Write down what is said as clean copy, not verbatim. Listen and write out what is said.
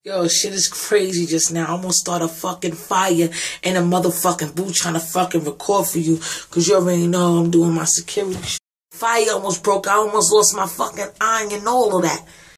Yo, shit is crazy just now. I almost started a fucking fire in a motherfucking booth trying to fucking record for you. Cause you already know I'm doing my security shit. Fire almost broke. I almost lost my fucking eye and all of that.